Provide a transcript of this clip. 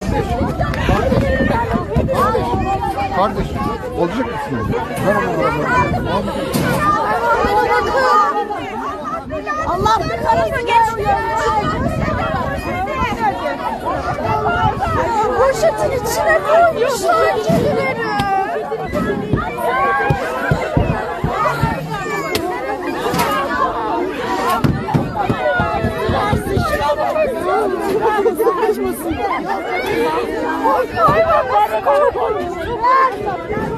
Kardeş, olacak mısın? Allah belanı geçmiyor. Poşetin içine koymuşlar kedileri. Hayvanları koymuş.